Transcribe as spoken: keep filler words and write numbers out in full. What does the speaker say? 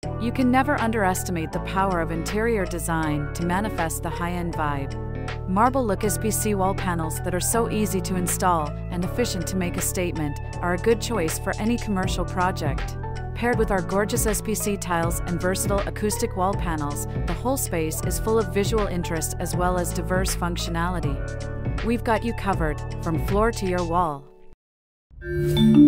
You can never underestimate the power of interior design to manifest the high-end vibe. Marble look S P C wall panels that are so easy to install and efficient to make a statement are a good choice for any commercial project. Paired with our gorgeous S P C tiles and versatile acoustic wall panels, the whole space is full of visual interest as well as diverse functionality. We've got you covered, from floor to your wall.